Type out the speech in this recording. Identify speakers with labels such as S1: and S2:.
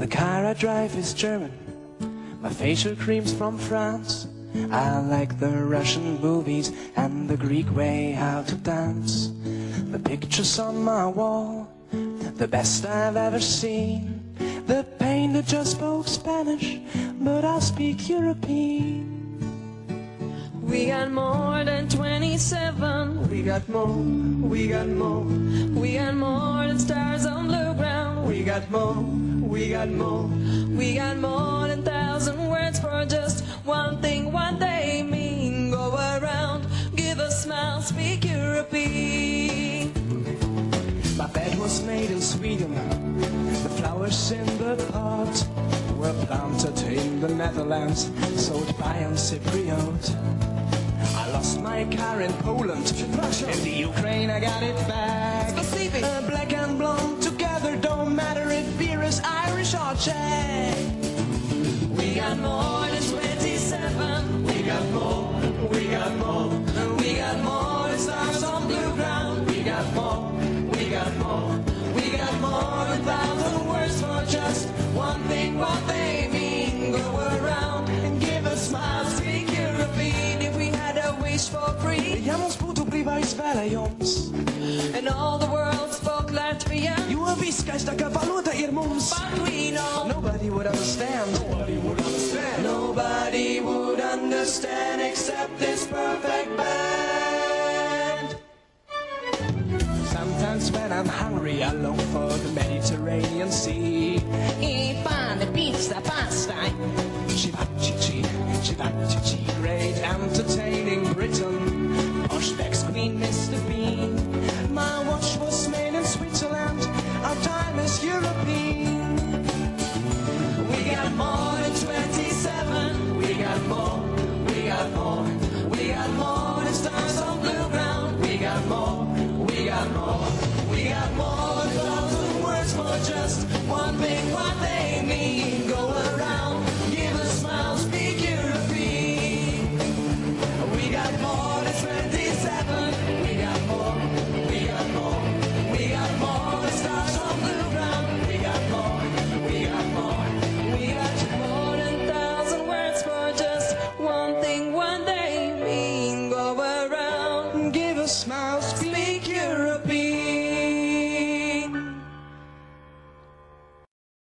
S1: The car I drive is German, my facial cream's from France. I like the Russian movies and the Greek way how to dance. The pictures on my wall, the best I've ever seen. The painter just spoke Spanish, but I speak European.
S2: We got more than 27.
S1: We got more, we got more.
S2: We got more than stars on blue ground.
S1: We got more, we got more.
S2: We got more than 1,000 words for just one thing, what they mean. Go around, give a smile, speak European.
S1: My bed was made in Sweden. The flowers in the pot were planted in the Netherlands, sold by on Cypriot. I lost my car in Poland. In the Ukraine I got it back. Black and blonde together, don't matter if beer is Irish or Czech.
S2: We got more than 27.
S1: We got more, we got more.
S2: We got more than stars on blue ground.
S1: We got more, we got more.
S2: We got more than 1,000 words for just one thing, what they mean. Go around and give a smile, speak European. If we had a wish for free,
S1: Ja, ons boet op Levi's Valley, jongens.
S2: and all the world spoke Latvian,
S1: You a viskais tā kā valoda ir mums.
S2: but we know
S1: Nobody would understand. Nobody would understand.
S2: nobody would understand except this perfect band.
S1: Sometimes when I'm hungry, I long for the Mediterranean Sea.
S2: Eat pan, pizza, pasta.
S1: Chivachichi, chivachichi, great entertaining Britain. Posh Beck's Queen, Mr. Bean.